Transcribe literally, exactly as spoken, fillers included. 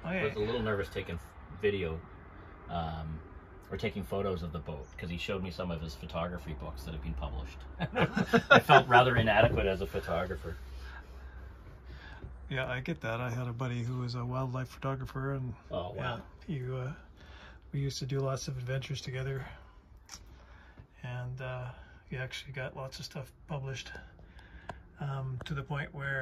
Okay. I was a little nervous taking video, um, or taking photos of the boat, because he showed me some of his photography books that have been published. I felt rather inadequate as a photographer. Yeah, I get that. I had a buddy who was a wildlife photographer, and Oh, wow. yeah, he, uh, we used to do lots of adventures together, and uh, he actually got lots of stuff published, um, to the point where